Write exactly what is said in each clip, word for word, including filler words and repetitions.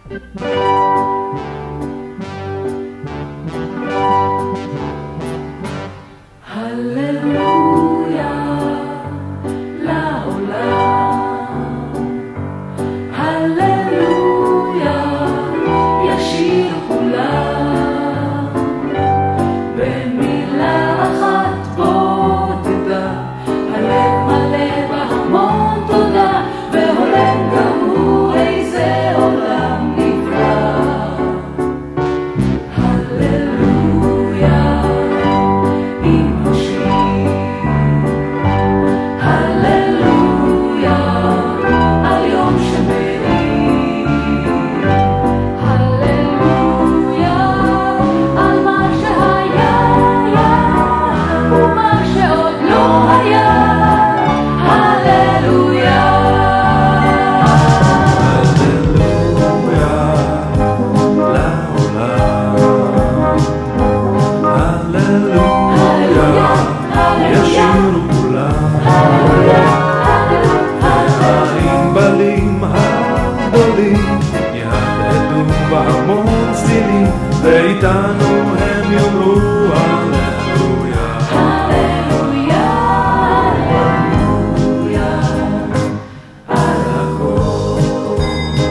ואיתנו הם יאמרו הללויה, הללויה, הללויה, על הכל.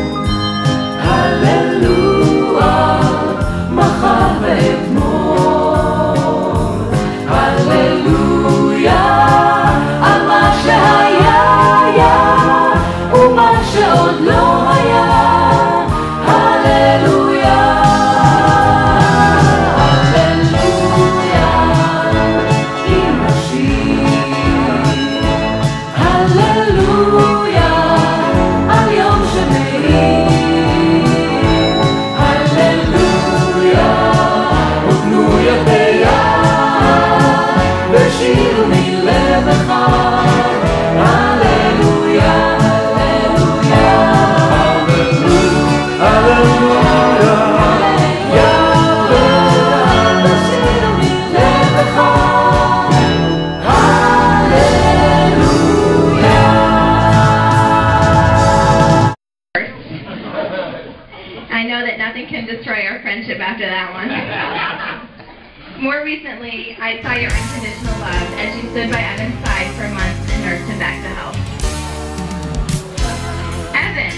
הללויה, מחר ואתמול. הללויה, על מה שהיה היה ומה שעוד לא היה. I know that nothing can destroy our friendship after that one. More recently, I saw your unconditional love as you stood by Evan's side for months and nursed him back to health. Evan!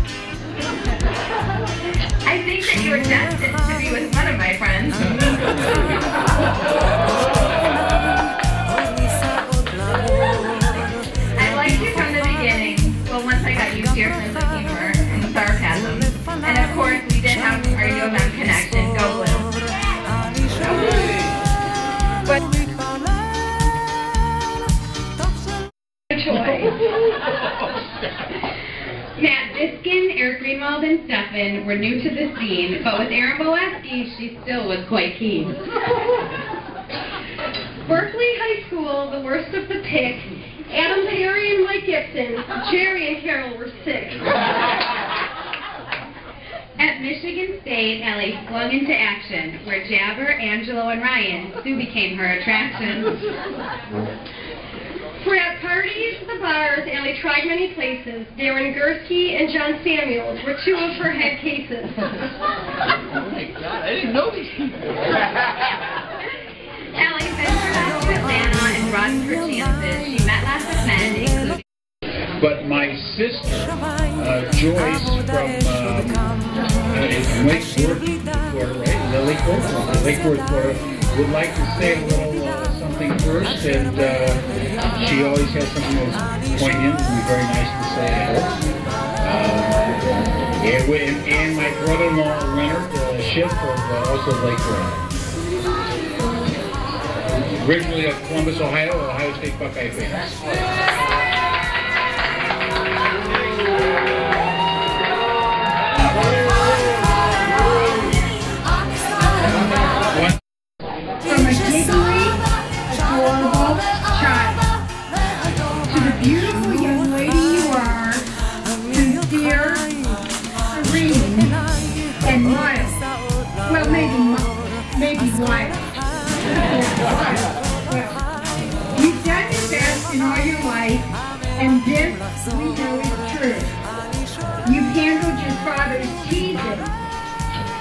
I think that you were destined to be with one of my friends. I liked you from the beginning, but once I got used to your sense of humor and sarcasm. And of course, we did have our U of M connection. Go Blue. But Matt Biskin, Eric Greenwald, and Stefan were new to the scene, but with Erin Boleski, she still was quite keen. Berkeley High School, the worst of the pick. Adam Perry and Mike Gibson, Jerry and Carol were sick. At Michigan State, Ellie flung into action, where Jabber, Angelo, and Ryan soon became her attraction. Frat parties, the bars, Ellie tried many places. Darren Gursky and John Samuels were two of her head cases. Oh my God, I didn't know these people. Ellie ventured out to Atlanta and broadened her chances. She met lots of men, including... But my sister, uh, Joyce from um, uh, Lake Worth, Florida, right? The Lake Worth, Lake Worth, Florida, would like to say a little uh, something first, and uh, she always has something that's poignant and very nice to say. Um, and, and, and my brother-in-law, Leonard uh, Schiff, of uh, also Lake Worth. Originally of Columbus, Ohio, Ohio State Buckeye fans. From a giggly, adorable child to the beautiful young lady you are, sincere, serene, and mild. Well, maybe maybe wild. Well, you've done your best in all your life, and this we know is true. You've handled your father's teasing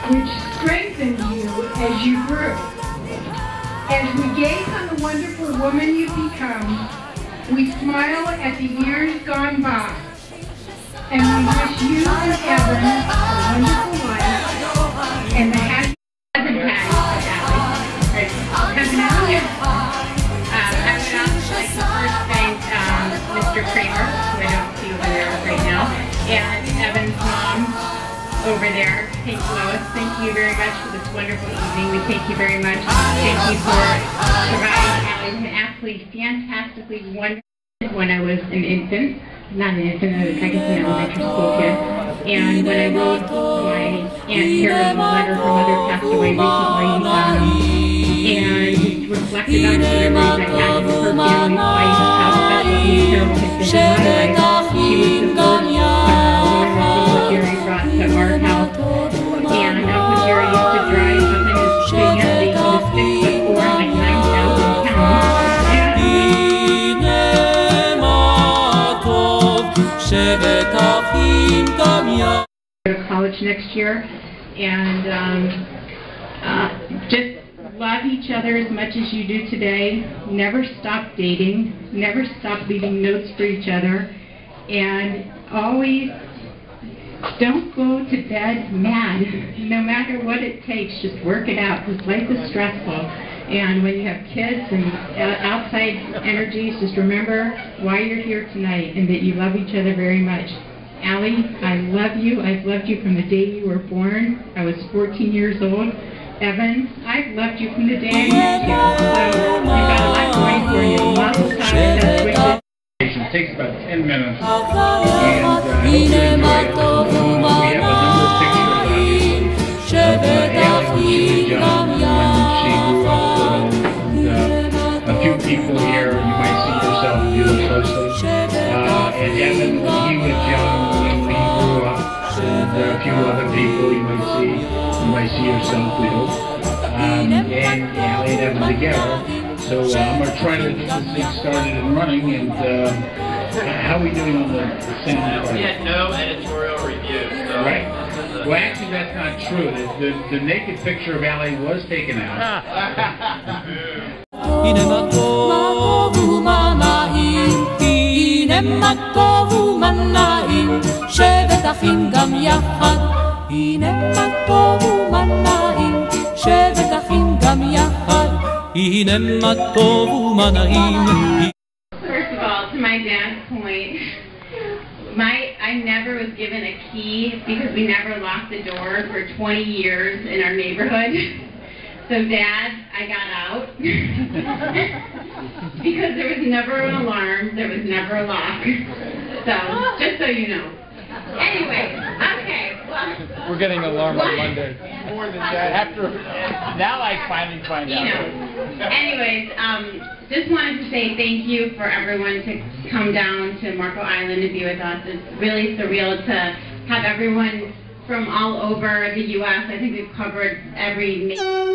which strengthened you as you grew. As we gaze on the wonderful woman you've become, we smile at the years gone by, and we wish you and Evan a wonderful life and the happy Cousin Patty, Allie. Cousin Allie. Um, I would also like to first thank um, Mister Kramer, who I don't see over there right now, and Evan's mom over there. Thank you, Lois. Thank you very much for this wonderful evening. We thank you very much. Thank you for providing Allie with an absolutely fantastically wonderful when I was an infant. Not an infant, I was, I guess, an elementary school kid. And when I wrote my Aunt Carol's letter, her mother passed away recently, um, and reflected on the memories I had of her family's life, how special Aunt Carol had been in my life. She was the first uh, woman that Jerry brought to our house. And Uncle Jerry used to drive up in his big empty, he was six foot four, like nine thousand pounds. Go to college next year, and um, uh, just love each other as much as you do today. Never stop dating. Never stop leaving notes for each other, and always don't go to bed mad. No matter what it takes, just work it out, because life is stressful. And when you have kids and outside energies, just remember why you're here tonight and that you love each other very much. Allie, I love you. I've loved you from the day you were born. I was fourteen years old. Evan, I've loved you from the day I met you. So you've got a lot going for you. Lots of time, best wishes. It takes about ten minutes, and uh, I hope you enjoy it. Uh, we have a number of pictures of uh, Allie when she was young, when she grew up, and uh, a few people here you might see yourself if you look closely. Uh, and Evan, when he was young, when he grew up, and uh, a few other people you might see, you might see yourself, we hope. Um, and Allie and Evan together. So uh, I'm going to try to get this thing started and running, and uh, how are we doing on the, the sound part? We had no editorial review. So right. Well, actually, that's not true. The, the, the naked picture of Allie was taken out. First of all, to my dad's point, my I never was given a key because we never locked the door for twenty years in our neighborhood. So Dad, I got out because there was never an alarm, there was never a lock. So, just so you know. Anyway, okay, well. We're getting an alarm on Monday. More than that. After, now I finally find you out. Know. Anyways, um, just wanted to say thank you for everyone to come down to Marco Island and be with us. It's really surreal to have everyone from all over the U S I think we've covered every.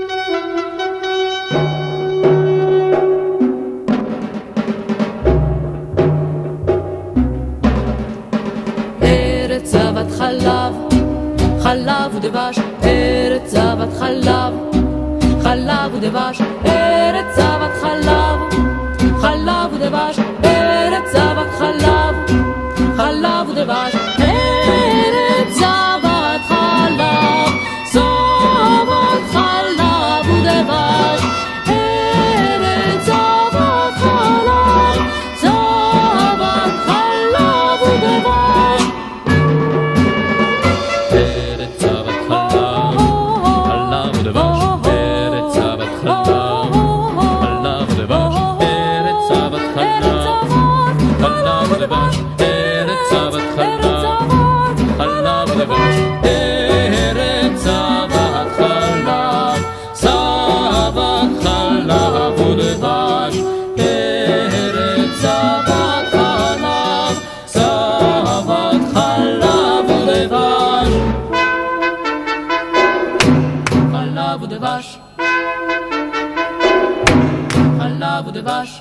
ארץ זבת חלב, חלב ודבש, ארץ זבת חלב, חלב ודבש, ארץ זבת חלב, חלב ודבש, ארץ זבת חלב, חלב ודבש, ארץ זבת חלב, זבת חלב ודבש, ארץ זבת חלב, זבת חלב ודבש. חלב ודבש,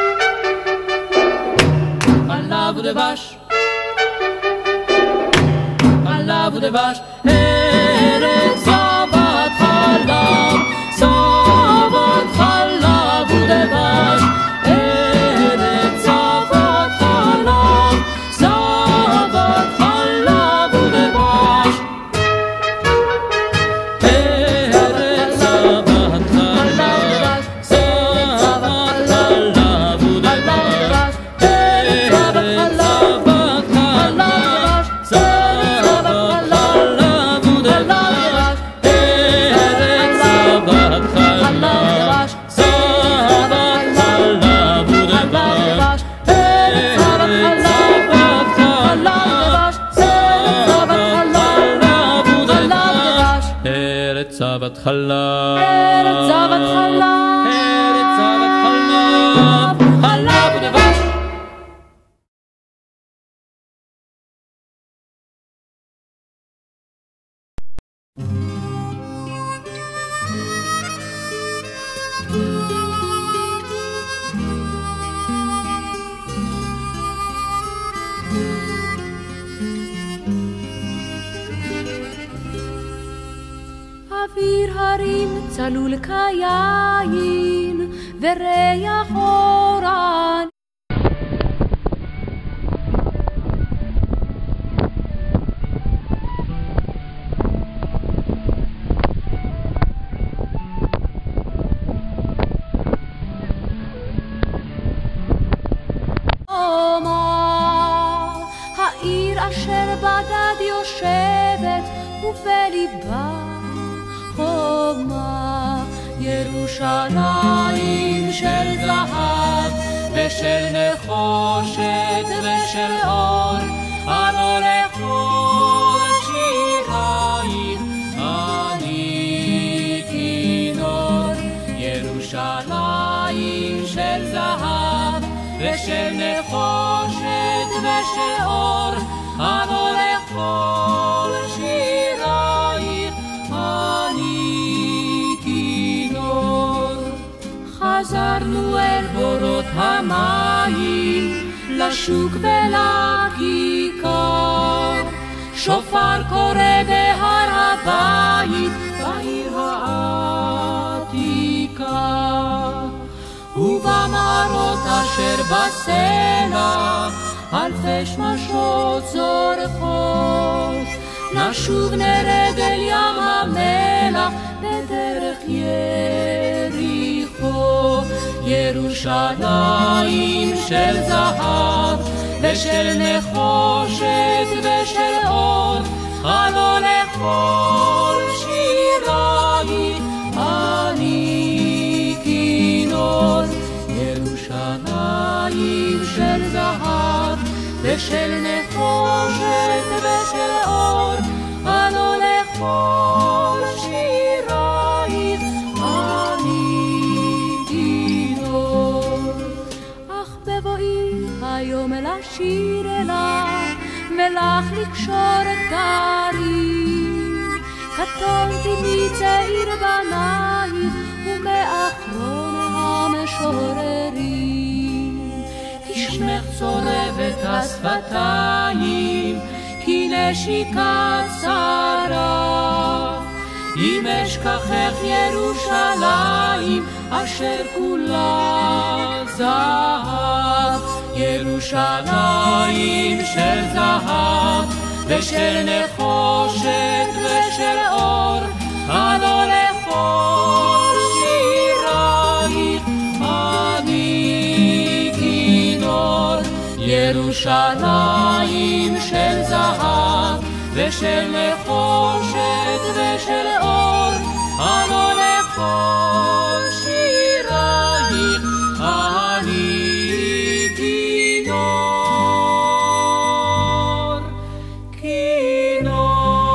חלב ודבש, חלב ודבש, ארץ זבת זבת חלב, ארץ זבת חלב, ארץ זבת חלב, חלב ודבש. אוויר הרים צלול כיין וריח אורן העיר אשר בדד יושבת ובליבה חומה, ירושלים של זהב ושל נחושת ושל אור, הלא לכל שירייך אני כינור. ירושלים של זהב ושל נחושת ושל אור, הלא לכל שירייך אני כינור. חזרנו אל בורות המים, לשוק ולכיכר, שופר קורא בהר הבית, בעיר העתיקה. ובמערות אשר בסלע, אלפי שמשות זורחות, נשוב נרד אל ים המלח בדרך יריחו. ירושלים של זהב ושל נחושת ושל אור, הלא לכל שירייך אני כינור. ירושלים של זהב ושל נחושת ושל אור, הלא לכל שירייך אני כינור. אך בבואי היום לשיר אליו ולך לקשור דרים, קטונתי מצעיר בנייך ומאחרון המשוררים. כשמך צורבת השפתיים, כי נשיקת שרה, אם אשכחך ירושלים אשר כולה זהב. ירושלים של זהב ושל נחושת ושל אור, הלא לכל שירייך אני כינור. ירושלים של זהב ושל נחושת ושל אור, הלא לכל שירייך אני כינור, כינור.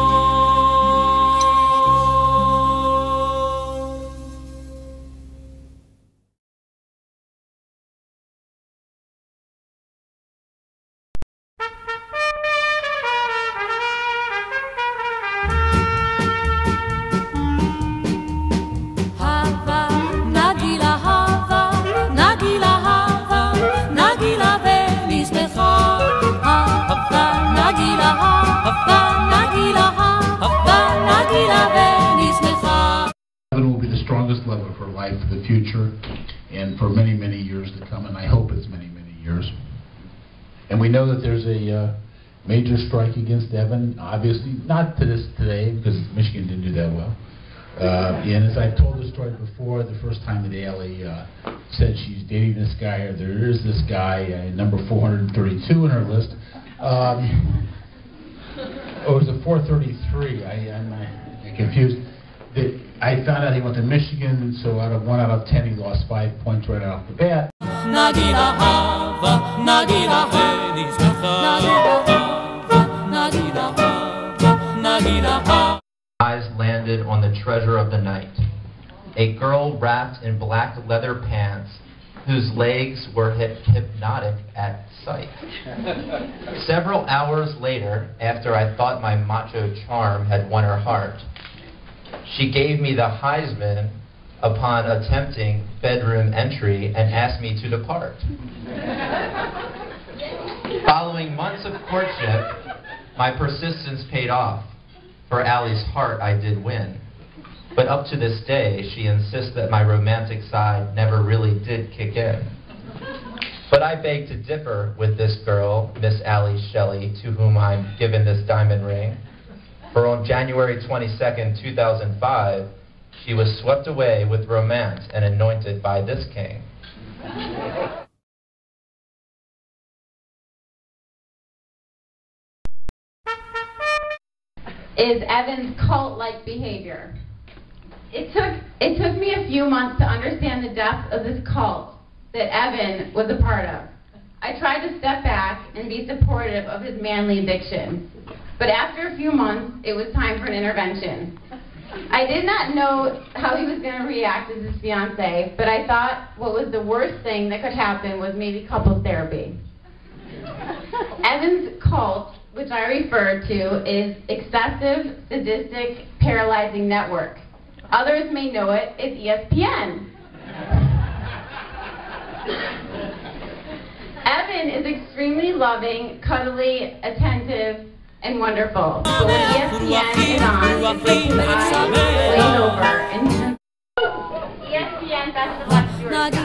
Evan will be the strongest love of her life for the future and for many, many years to come, and I hope it's many, many years. And we know that there's a uh, major strike against Evan, obviously, not to this today, because Michigan didn't do that well. Uh, and as I've told the story before, the first time that Allie uh, said she's dating this guy, or there is this guy, uh, number four hundred thirty-two in her list, um, oh, it was a four thirty-three, I, I'm uh, confused. The, I found out he went to Michigan, so out of one out of ten, he lost five points right off the bat. eyes landed on the treasure of the night, a girl wrapped in black leather pants whose legs were hip hypnotic at sight. Several hours later, after I thought my macho charm had won her heart, she gave me the Heisman upon attempting bedroom entry and asked me to depart. Following months of courtship, my persistence paid off. For Allie's heart I did win. But up to this day, she insists that my romantic side never really did kick in. But I beg to differ with this girl, Miss Allie Shelley, to whom I'm given this diamond ring. For on January twenty-second, two thousand five, she was swept away with romance and anointed by this king. Is Evan's cult-like behavior. It took, it took me a few months to understand the depth of this cult that Evan was a part of. I tried to step back and be supportive of his manly addiction. But after a few months, it was time for an intervention. I did not know how he was going to react as his fiancé, but I thought what was the worst thing that could happen was maybe couples therapy. Evan's cult, which I refer to, is excessive, sadistic, paralyzing network. Others may know it as E S P N. Evan is extremely loving, cuddly, attentive, and wonderful. But when E S P N is on, it's like his eyes glaze over and he E S P N Best of Luck Stewart.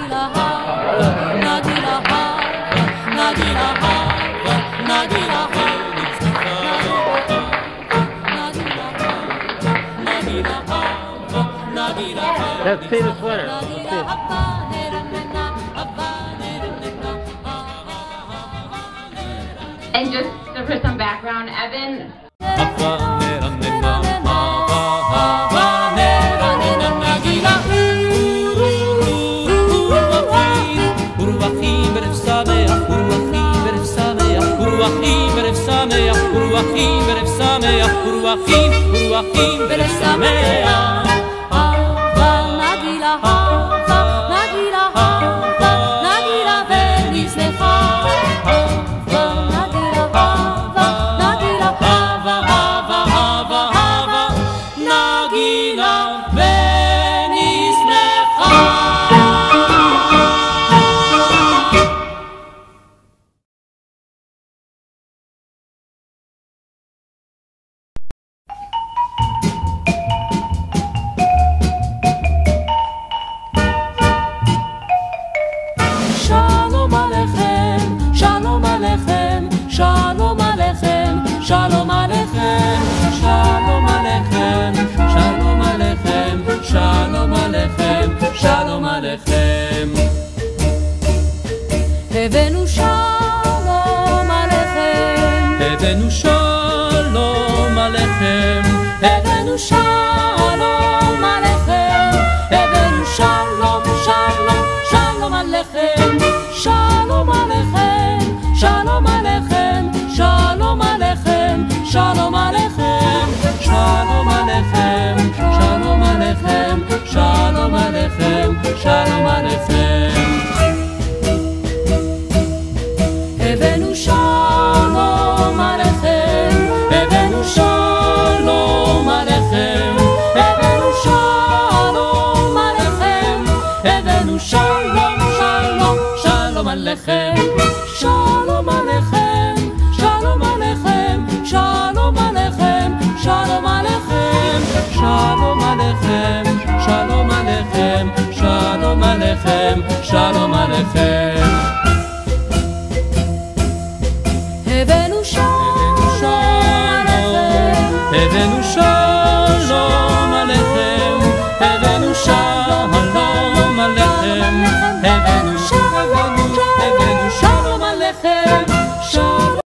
Let's see the sweater. Let's see it. And just for some background, Evan. הבאנו שלום עליכם, הבאנו שלום עליכם, הבאנו שלום עליכם, הבאנו שלום, שלום, שלום עליכם, שלום עליכם, שלום עליכם, שלום עליכם, שלום עליכם, שלום עליכם, שלום עליכם, שלום עליכם, שלום עליכם. הבאנו שלום עליכם, הבאנו שלום עליכם, הבאנו שלום עליכם, הבאנו שלום, שלום, שלום עליכם, שלום עליכם, שלום עליכם, שלום עליכם, שלום עליכם, שלום עליכם, שלום עליכם, שלום עליכם, שלום עליכם. הבאנו שלום, הבאנו שלום,